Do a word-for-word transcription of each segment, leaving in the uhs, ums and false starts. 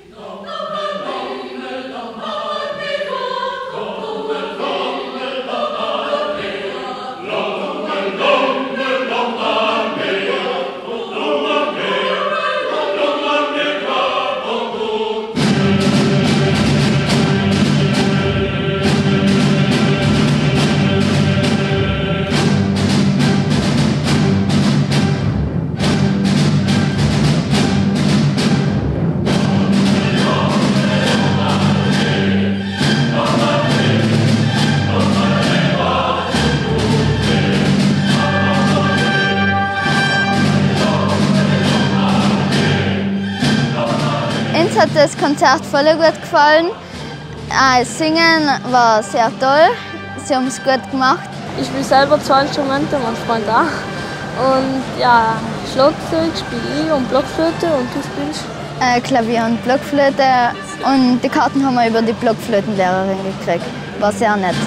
Uns hat das Konzert voll gut gefallen. Das Singen war sehr toll. Sie haben es gut gemacht. Ich spiele selber zwei Instrumente, mein Freund auch. Und ja, Schlagzeug spiele ich und Blockflöte und du spielst? Äh, Klavier und Blockflöte. Und die Karten haben wir über die Blockflötenlehrerin gekriegt. War sehr nett.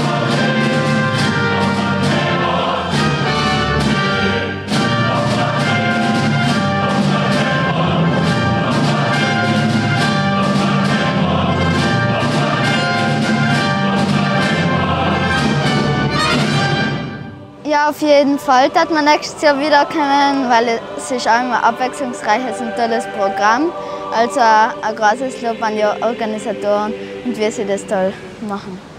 Ja, auf jeden Fall wird man nächstes Jahr wiederkommen, weil es ist auch immer abwechslungsreiches und tolles Programm. Also ein großes Lob an die Organisatoren und wie sie das toll machen.